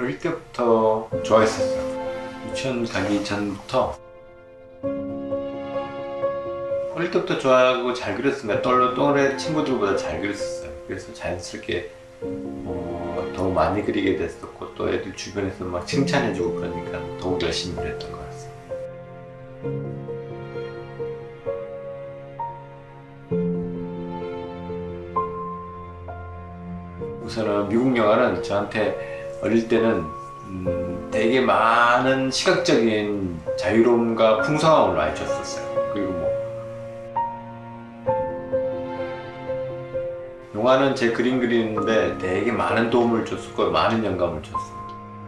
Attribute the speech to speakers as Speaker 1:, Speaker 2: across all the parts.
Speaker 1: 어릴 때부터 좋아했었어요. 유치원 가기 전부터 어릴 때부터 좋아하고 잘 그렸으니까 또래 친구들보다 잘 그렸었어요. 그래서 자연스럽게 더 많이 그리게 됐었고, 또 애들 주변에서 막 칭찬해주고 그러니까 더욱 열심히 그렸던 것 같습니다. 우선은 미국 영화는 저한테 어릴 때는 되게 많은 시각적인 자유로움과 풍성함을 많이 줬었어요. 그리고 영화는 제 그림 그리는데 되게 많은 도움을 줬었고 많은 영감을 줬어요.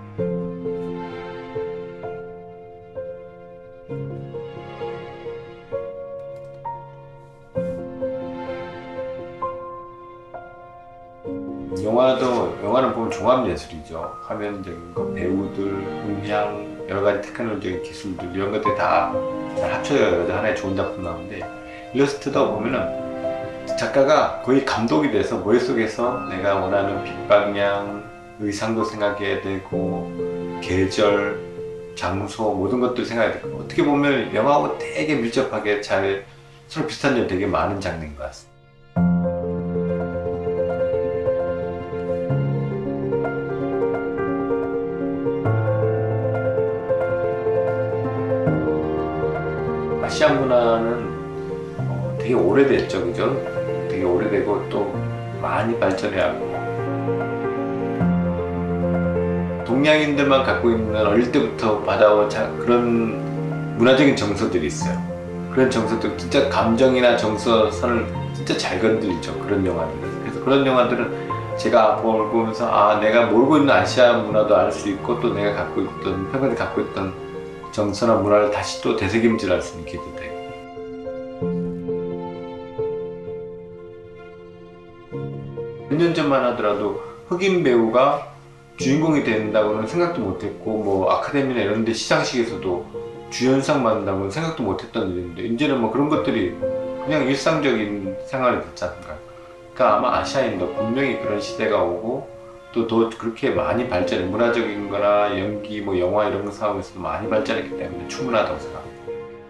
Speaker 1: 영화는 보면 종합예술이죠. 화면적인 거, 배우들, 음향, 여러가지 테크놀로지적인 기술들 이런 것들이 다 잘 합쳐져서 하나의 좋은 작품 나오는데, 일러스트도 보면은 작가가 거의 감독이 돼서 머릿속에서 내가 원하는 빛방향, 의상도 생각해야 되고 계절, 장소 모든 것들 생각해야 되고, 어떻게 보면 영화하고 되게 밀접하게 잘 서로 비슷한 점이 되게 많은 장르인 것 같습니다. 아시아 문화는 되게 오래됐죠, 그죠? 되게 오래되고 또 많이 발전해왔고, 동양인들만 갖고 있는 어릴 때부터 받아온 그런 문화적인 정서들이 있어요. 그런 정서들, 진짜 감정이나 정서선을 진짜 잘 건드리죠, 그런 영화들은. 그래서 그런 영화들은 제가 보면서 내가 모르고 있는 아시아 문화도 알 수 있고, 또 내가 갖고 있던, 평균에 갖고 있던 정서나 문화를 다시 또 되새김질할 수 있게 되고. 몇 년 전만 하더라도 흑인 배우가 주인공이 된다고는 생각도 못했고, 아카데미나 이런 데 시상식에서도 주연상 받는다고는 생각도 못했던 일인데, 이제는 그런 것들이 그냥 일상적인 생활이 됐지 않을까. 그러니까 아마 아시아인도 분명히 그런 시대가 오고, 또 더 그렇게 많이 발전해, 문화적인 거나 연기, 영화 이런 거 사업에서도 많이 발전했기 때문에 충분하다고 생각합니다.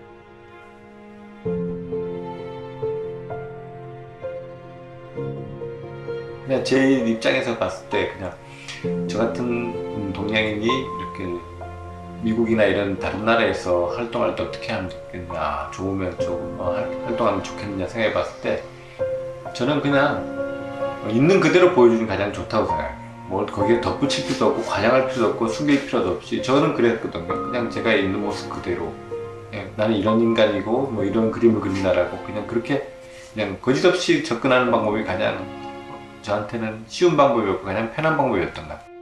Speaker 1: 그냥 제 입장에서 봤을 때, 그냥 저 같은 동양인이 이렇게 미국이나 이런 다른 나라에서 활동할 때 어떻게 하면 좋겠냐, 좋으면 좀 활동하면 좋겠느냐 생각해 봤을 때, 저는 그냥 있는 그대로 보여주는 게 가장 좋다고 생각해요. 거기에 덧붙일 필요도 없고 과장할 필요도 없고 숨길 필요도 없이, 저는 그랬거든요. 그냥 제가 있는 모습 그대로, 나는 이런 인간이고 이런 그림을 그린다라고 그냥 그렇게 그냥 거짓없이 접근하는 방법이 가장 저한테는 쉬운 방법이었고 가장 편한 방법이었던 것 같아요.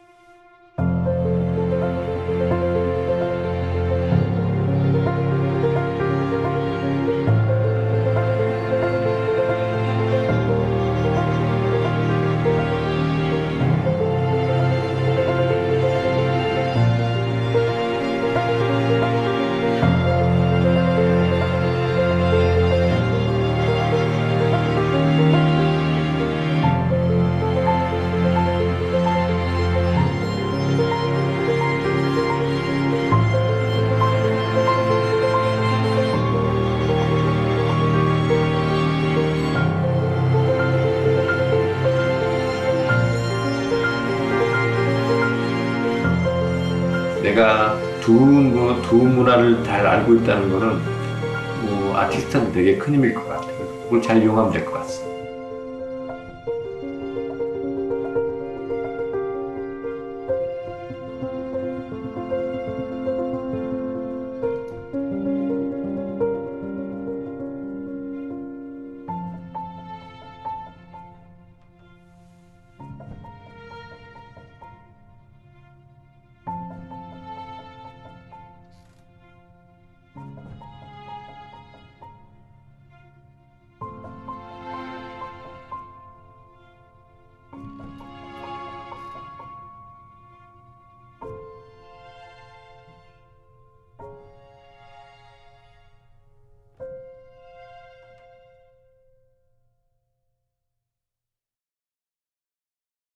Speaker 1: 내가 두 문화를 잘 알고 있다는 거는 아티스트한테 되게 큰 힘일 것 같아요. 그걸 잘 이용하면 될 것 같습니다.